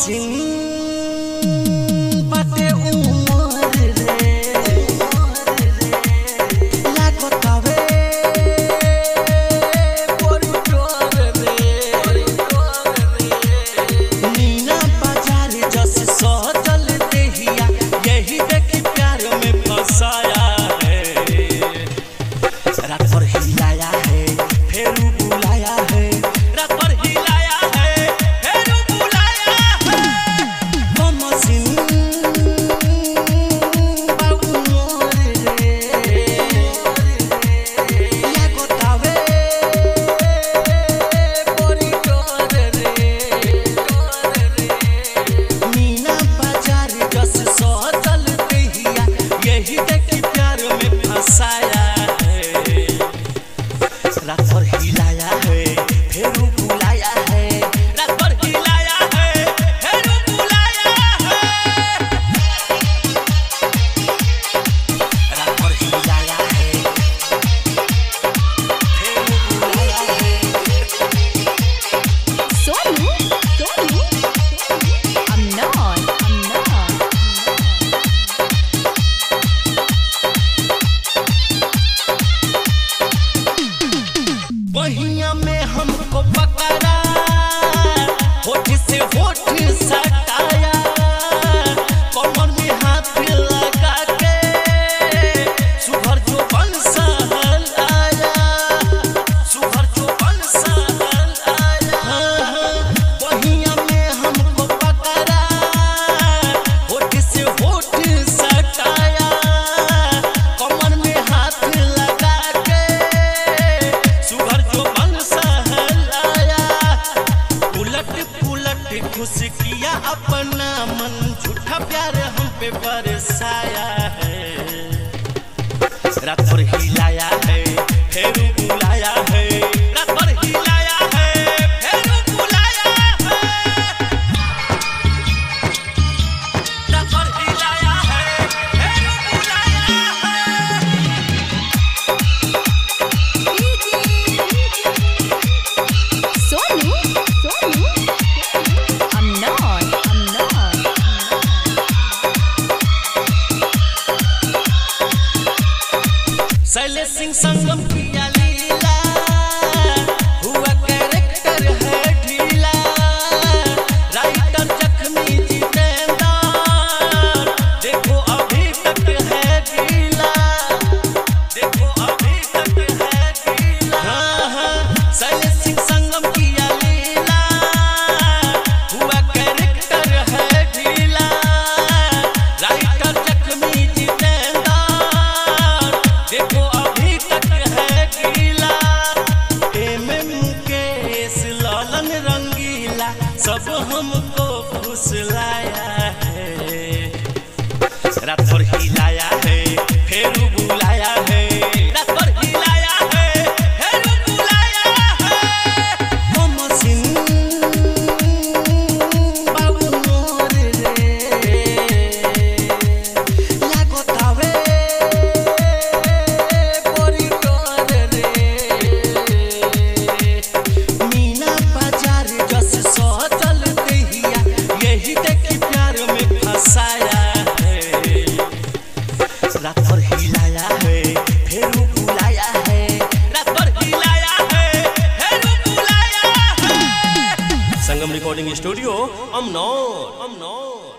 Machine बाटे उमर रे लागतावे बड़ी डर रे मीना बाजार जस सजल देहिया यही देखी प्यार में फसाया है। रात भर हिलाया है फिर बुलाया है, रात भर हिलाया है फिर बुलाया है। मशीन बाबू मोर रे लागतावे बड़ी डर रे मीना बाजार जस सजल देहिया यही देखी प्यार में फसाया है। रात भर हिलाया है फिर बुलाया है, रात भर हिलाया है फिर बुलाया है। रात भर हिलाया है फिर बुलाया है। सोनू I'm not बहिया में हमको पकड़ा होठ से होठ सटाया कमर में हाथ लगा के सुभर जो बन सहलाया, सुभर जो बन सहलाया। बहिया में हमको पकड़ा होठ से होठ सटाया कमर में हाथ लगा के सुभर जो बन सहलाया। उलट पुलट खुश किया अपना मन झूठा प्यार हम पे बरसाया है। रात भर हिलाया है फिर बुलाया है, रात भर हिलाया है फिर बुलाया है। रात भर हिलाया है फिर बुलाया है। सोनू I'm not शैलेश सिंह संगम किया लीला हुआ कैरेक्टर है ढीला। राइटर जख्मी जितेंद्र देखो अभी तक है गीला, देखो अभी तक है गीला। शैलेश सिंह संगम किया लीला हुआ कैरेक्टर है ढीला। राइटर जख्मी जितेंद्र देखो अभी तक है गीला। मुकेश लालन रंगीला सब हमको फुसलाया है। रात भर हिलाया है फिर बुलाया है, रात भर हिलाया है फिर बुलाया है। मशीन बाबू मोर रे लागतावे बड़ी डर रे मीना बाजार जस सजल देहिया यही देखी प्यार में फसाया है। रात भर हिलाया है फिर बुलाया है, रात भर हिलाया है फिर बुलाया है। Sangam recording studio Amnour.